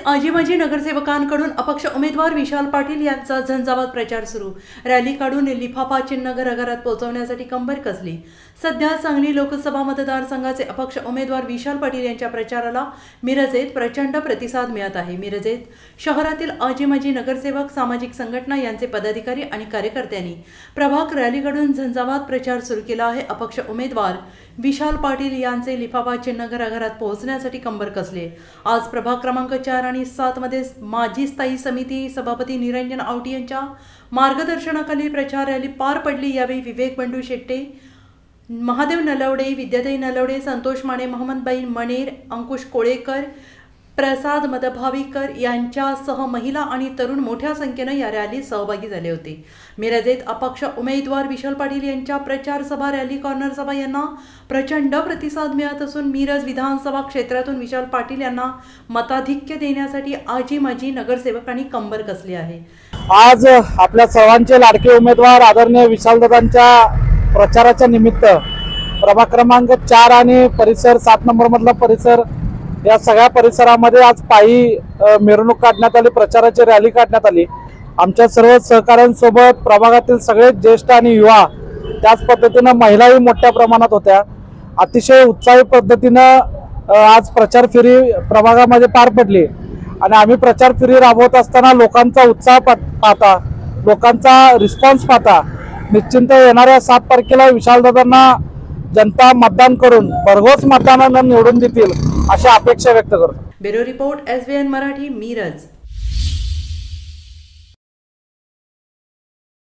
आजी माजी नगरसेवकांकडून अपक्ष उमेदवार विशाल पाटील यांचा झंझावात प्रचार सुरू। रॅली काढून लिफाफा चिन्ह घराघरात पोहोचवण्यासाठी कंबर कसली। सध्या सांगली लोकसभा मतदारसंघाचे अपक्ष उमेदवार विशाल पाटील यांच्या प्रचाराला मिरजेत प्रचंड प्रतिसाद मिळत आहे। मिरजेत शहरातील आजी माजी नगरसेवक, सामाजिक संघटना यांचे पदाधिकारी आणि कार्यकर्त्यांनी प्रभाग रॅली काढून झंझावात प्रचार सुरू केला आहे। अपक्ष उमेदवार विशाल पाटील यांचे लिफाफा चिन्ह घराघरात पोहोचण्यासाठी कंबर कसले। आज प्रभाग क्रमांक 4 आणि 7 मध्ये माजी स्थायी समिती सभापती निरंजन आवटी यांच्या मार्गदर्शनाखाली प्रचार रॅली पार पडली। यावेळी विवेक बंडू शेट्टे, महादेव नलवडे, विद्याताई नलवडे, संतोष माने, मोहम्मदबाई मनेर, अंकुश कोळेकर, प्रसाद मदभावीकर यांच्यासह महिला आणि तरुण मोठ्या संख्येने या रॅलीत सहभागी झाले होते। मिरजेत अपक्ष उमेदवार विशाल पाटील यांच्या प्रचार सभा, रॅली, कॉर्नर सभा यांना प्रचंड प्रतिसाद मिळत असून मिरज विधानसभा क्षेत्रातून विशाल पाटील यांना मताधिक्य देण्यासाठी आजी माजी नगरसेवकांनी कंबर कसली आहे। आज आपल्या सर्वांचे लाडके उमेदवार आदरणीय विशालदादांच्या प्रचाराच्या निमित्त प्रभाग क्रमांक 4 आणि परिसर 7 नंबर मधला परिसर या सगळ्या परिसरामध्ये आज पायी मिरवणूक काढण्यात आली, प्रचाराची रॅली काढण्यात आली। आमच्या सर्व सहकाऱ्यांसोबत प्रभागातील सगळे ज्येष्ठ आणि युवा, त्याच पद्धतीने महिलाही मोठ्या प्रमाणात होत्या। अतिशय उत्साही पद्धतीनं आज प्रचार फेरी प्रभागामध्ये पार पडली आणि आम्ही प्रचार फेरी राबवत असताना लोकांचा उत्साह पाहता, लोकांचा रिस्पॉन्स पाहता निश्चिंत येणाऱ्या 7 तारखेला विशालदादांना जनता मतदान करून भरघोस मतदानानं निवडून देतील अशी अपेक्षा व्यक्त करतो। Bureau report SVN Marathi, Miraj.